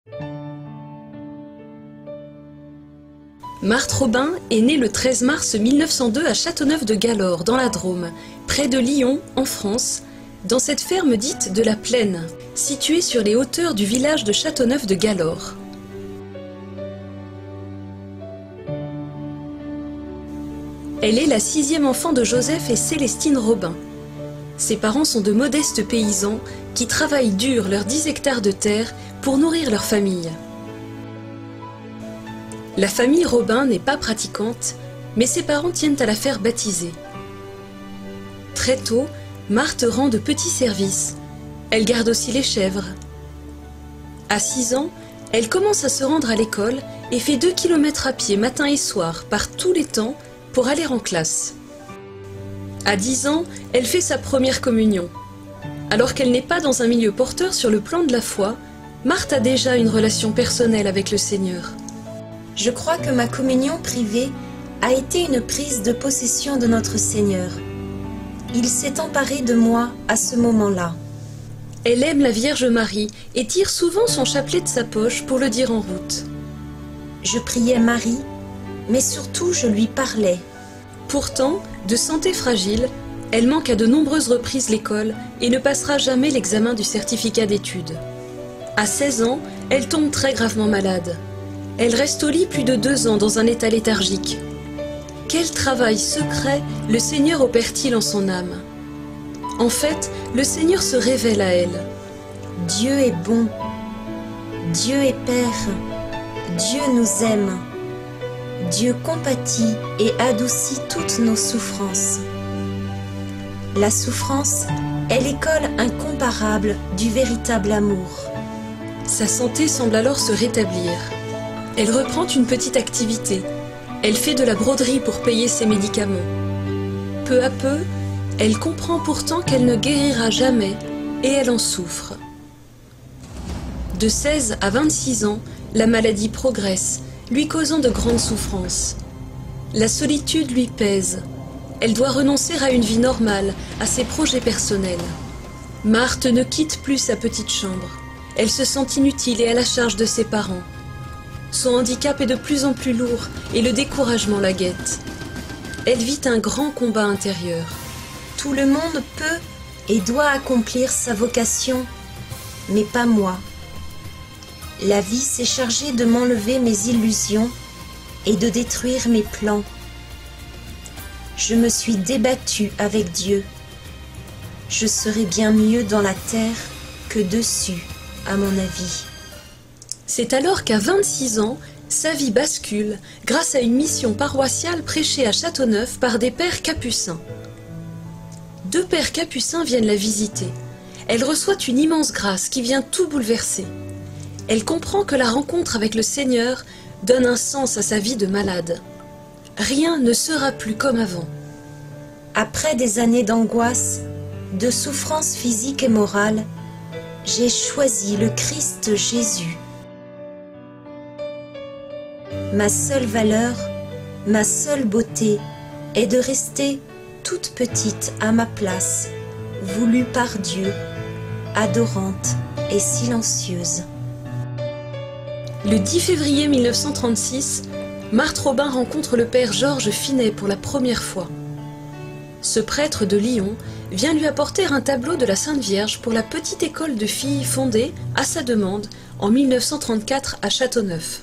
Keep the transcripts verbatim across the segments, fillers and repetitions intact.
Marthe Robin est née le treize mars mille neuf cent deux à Châteauneuf-de-Galor, dans la Drôme, près de Lyon, en France, dans cette ferme dite de la Plaine, située sur les hauteurs du village de Châteauneuf-de-Galor. Elle est la sixième enfant de Joseph et Célestine Robin. Ses parents sont de modestes paysans qui travaillent dur leurs dix hectares de terre pour nourrir leur famille. La famille Robin n'est pas pratiquante, mais ses parents tiennent à la faire baptiser. Très tôt, Marthe rend de petits services. Elle garde aussi les chèvres. À six ans, elle commence à se rendre à l'école et fait deux kilomètres à pied matin et soir, par tous les temps, pour aller en classe. À dix ans, elle fait sa première communion. Alors qu'elle n'est pas dans un milieu porteur sur le plan de la foi, Marthe a déjà une relation personnelle avec le Seigneur. Je crois que ma communion privée a été une prise de possession de notre Seigneur. Il s'est emparé de moi à ce moment-là. Elle aime la Vierge Marie et tire souvent son chapelet de sa poche pour le dire en route. Je priais Marie, mais surtout je lui parlais. Pourtant, de santé fragile, elle manque à de nombreuses reprises l'école et ne passera jamais l'examen du certificat d'études. À seize ans, elle tombe très gravement malade. Elle reste au lit plus de deux ans dans un état léthargique. Quel travail secret le Seigneur opère-t-il en son âme? En fait, le Seigneur se révèle à elle. Dieu est bon. Dieu est Père. Dieu nous aime. Dieu compatit et adoucit toutes nos souffrances. La souffrance est l'école incomparable du véritable amour. Sa santé semble alors se rétablir. Elle reprend une petite activité. Elle fait de la broderie pour payer ses médicaments. Peu à peu, elle comprend pourtant qu'elle ne guérira jamais et elle en souffre. De seize à vingt-six ans, la maladie progresse, lui causant de grandes souffrances. La solitude lui pèse. Elle doit renoncer à une vie normale, à ses projets personnels. Marthe ne quitte plus sa petite chambre. Elle se sent inutile et à la charge de ses parents. Son handicap est de plus en plus lourd et le découragement la guette. Elle vit un grand combat intérieur. Tout le monde peut et doit accomplir sa vocation, mais pas moi. La vie s'est chargée de m'enlever mes illusions et de détruire mes plans. Je me suis débattue avec Dieu. Je serais bien mieux dans la terre que dessus, à mon avis. C'est alors qu'à vingt-six ans, sa vie bascule grâce à une mission paroissiale prêchée à Châteauneuf par des pères capucins. Deux pères capucins viennent la visiter. Elle reçoit une immense grâce qui vient tout bouleverser. Elle comprend que la rencontre avec le Seigneur donne un sens à sa vie de malade. Rien ne sera plus comme avant. Après des années d'angoisse, de souffrance physique et morale, j'ai choisi le Christ Jésus. Ma seule valeur, ma seule beauté est de rester toute petite à ma place, voulue par Dieu, adorante et silencieuse. Le dix février mille neuf cent trente-six, Marthe Robin rencontre le père Georges Finet pour la première fois. Ce prêtre de Lyon vient lui apporter un tableau de la Sainte Vierge pour la petite école de filles fondée, à sa demande, en mille neuf cent trente-quatre à Châteauneuf.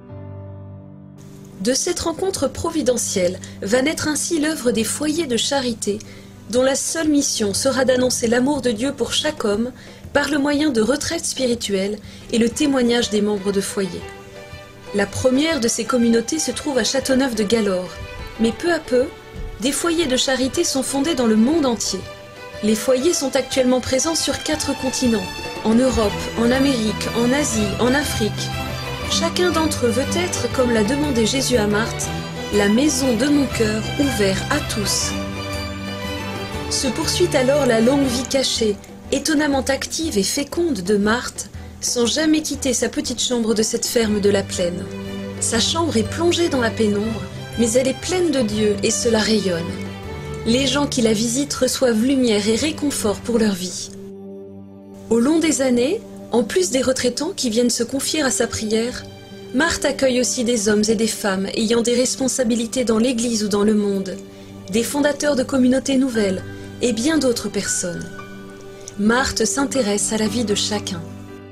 De cette rencontre providentielle va naître ainsi l'œuvre des foyers de charité, dont la seule mission sera d'annoncer l'amour de Dieu pour chaque homme par le moyen de retraites spirituelles et le témoignage des membres de foyers. La première de ces communautés se trouve à Châteauneuf-de-Galor, mais peu à peu, des foyers de charité sont fondés dans le monde entier. Les foyers sont actuellement présents sur quatre continents, en Europe, en Amérique, en Asie, en Afrique. Chacun d'entre eux veut être, comme l'a demandé Jésus à Marthe, la maison de mon cœur ouverte à tous. Se poursuit alors la longue vie cachée, étonnamment active et féconde de Marthe, sans jamais quitter sa petite chambre de cette ferme de la Plaine. Sa chambre est plongée dans la pénombre, mais elle est pleine de Dieu et cela rayonne. Les gens qui la visitent reçoivent lumière et réconfort pour leur vie. Au long des années, En plus des retraitants qui viennent se confier à sa prière, Marthe accueille aussi des hommes et des femmes ayant des responsabilités dans l'Église ou dans le monde, des fondateurs de communautés nouvelles et bien d'autres personnes. Marthe s'intéresse à la vie de chacun.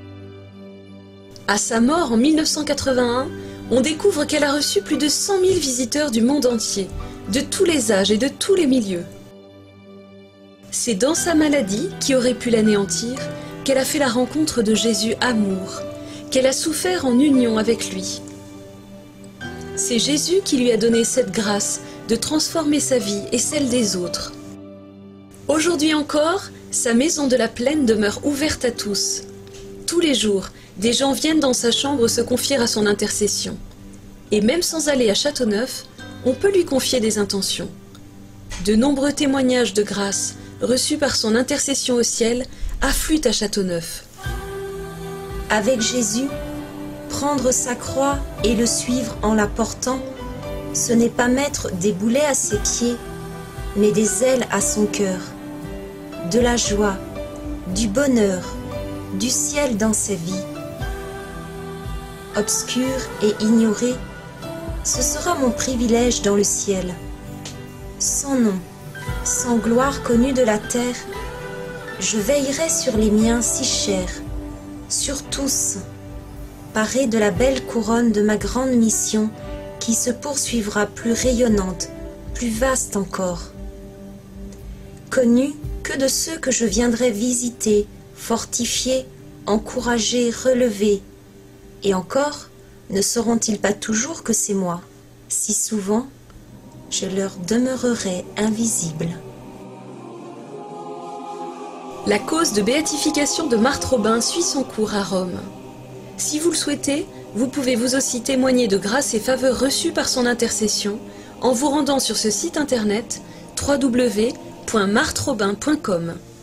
À sa mort en mille neuf cent quatre-vingt-un, on découvre qu'elle a reçu plus de cent mille visiteurs du monde entier, de tous les âges et de tous les milieux. C'est dans sa maladie, qui aurait pu l'anéantir, qu'elle a fait la rencontre de Jésus amour, qu'elle a souffert en union avec lui. C'est Jésus qui lui a donné cette grâce de transformer sa vie et celle des autres. Aujourd'hui encore, sa maison de la Plaine demeure ouverte à tous. Tous les jours, des gens viennent dans sa chambre se confier à son intercession. Et même sans aller à Châteauneuf, on peut lui confier des intentions. De nombreux témoignages de grâce reçus par son intercession au ciel affluent à Châteauneuf. Avec Jésus, prendre sa croix et le suivre en la portant, ce n'est pas mettre des boulets à ses pieds, mais des ailes à son cœur. De la joie, du bonheur, du ciel dans sa vie. Obscur et ignoré, ce sera mon privilège dans le ciel. Sans nom, sans gloire connue de la terre, je veillerai sur les miens si chers, sur tous, paré de la belle couronne de ma grande mission qui se poursuivra plus rayonnante, plus vaste encore. Connue que de ceux que je viendrai visiter, fortifier, encourager, relever. Et encore, ne sauront-ils pas toujours que c'est moi? Si souvent, je leur demeurerai invisible. La cause de béatification de Marthe Robin suit son cours à Rome. Si vous le souhaitez, vous pouvez vous aussi témoigner de grâces et faveurs reçues par son intercession en vous rendant sur ce site internet w w w point marthe robin point com.